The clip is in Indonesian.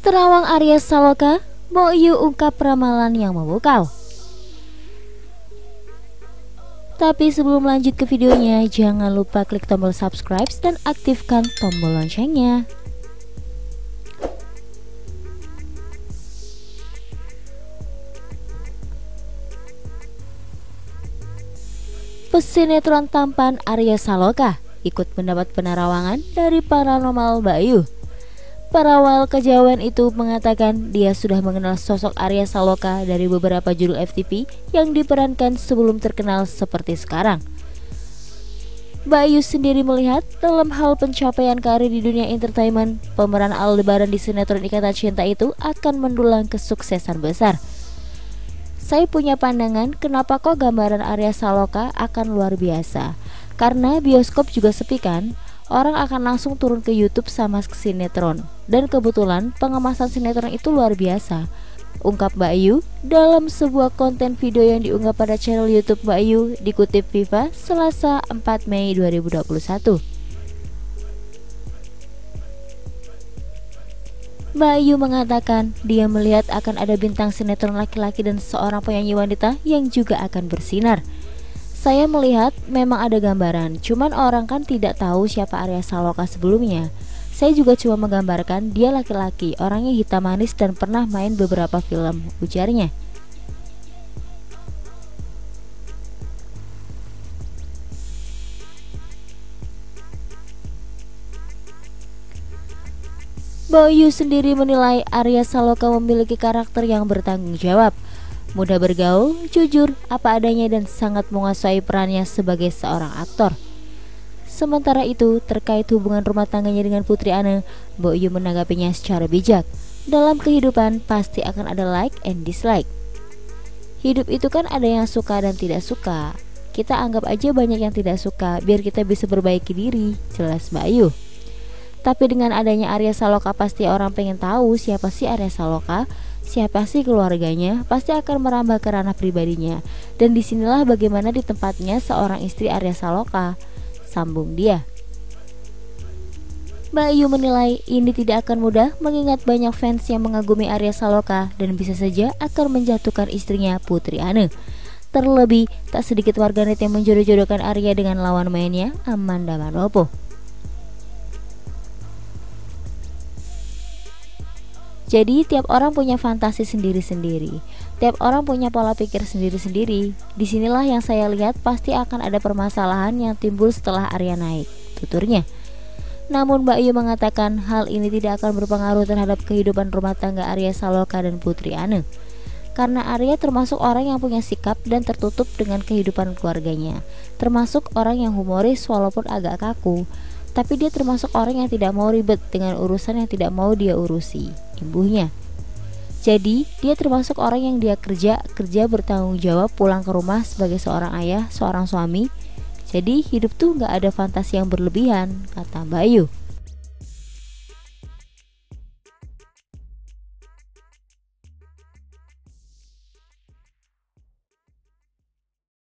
Terawang Arya Saloka, Boyu ungkap ramalan yang memukau. Tapi sebelum lanjut ke videonya, jangan lupa klik tombol subscribe dan aktifkan tombol loncengnya. Pesinetron tampan Arya Saloka ikut mendapat penerawangan dari paranormal Bayu. Perawal kejawen itu mengatakan dia sudah mengenal sosok Arya Saloka dari beberapa judul FTV yang diperankan sebelum terkenal seperti sekarang. Bayu sendiri melihat dalam hal pencapaian karir di dunia entertainment, pemeran Aldebaran di sinetron Ikatan Cinta itu akan mendulang kesuksesan besar. Saya punya pandangan kenapa kok gambaran Arya Saloka akan luar biasa. Karena bioskop juga sepi kan, orang akan langsung turun ke YouTube sama sinetron. Dan kebetulan pengemasan sinetron itu luar biasa, ungkap Bayu dalam sebuah konten video yang diunggah pada channel YouTube Bayu, dikutip Viva Selasa 4 Mei 2021. Bayu mengatakan dia melihat akan ada bintang sinetron laki-laki dan seorang penyanyi wanita yang juga akan bersinar. Saya melihat memang ada gambaran, cuman orang kan tidak tahu siapa Arya Saloka sebelumnya. Saya juga cuma menggambarkan dia laki-laki, orangnya hitam manis dan pernah main beberapa film, ujarnya. Boyu sendiri menilai Arya Saloka memiliki karakter yang bertanggung jawab, mudah bergaul, jujur, apa adanya dan sangat menguasai perannya sebagai seorang aktor. Sementara itu, terkait hubungan rumah tangganya dengan Putri Ane, Boyu menanggapinya secara bijak. Dalam kehidupan pasti akan ada like and dislike. Hidup itu kan ada yang suka dan tidak suka. Kita anggap aja banyak yang tidak suka biar kita bisa perbaiki diri, jelas Bayu. Tapi dengan adanya Arya Saloka pasti orang pengen tahu siapa sih Arya Saloka, siapa sih keluarganya, pasti akan merambah ke ranah pribadinya. Dan disinilah bagaimana di tempatnya seorang istri Arya Saloka, sambung dia. Bayu menilai ini tidak akan mudah mengingat banyak fans yang mengagumi Arya Saloka dan bisa saja akan menjatuhkan istrinya Putri Ane. Terlebih, tak sedikit warganet yang menjodoh-jodohkan Arya dengan lawan mainnya Amanda Manopo. Jadi tiap orang punya fantasi sendiri-sendiri. Tiap orang punya pola pikir sendiri-sendiri. Disinilah yang saya lihat pasti akan ada permasalahan yang timbul setelah Arya naik, tuturnya. Namun Bayu mengatakan hal ini tidak akan berpengaruh terhadap kehidupan rumah tangga Arya Saloka dan Putri Ane. Karena Arya termasuk orang yang punya sikap dan tertutup dengan kehidupan keluarganya. Termasuk orang yang humoris walaupun agak kaku. Tapi dia termasuk orang yang tidak mau ribet dengan urusan yang tidak mau dia urusi, imbuhnya. Jadi dia termasuk orang yang dia kerja bertanggung jawab, pulang ke rumah sebagai seorang ayah, seorang suami. Jadi hidup tuh gak ada fantasi yang berlebihan, kata Bayu.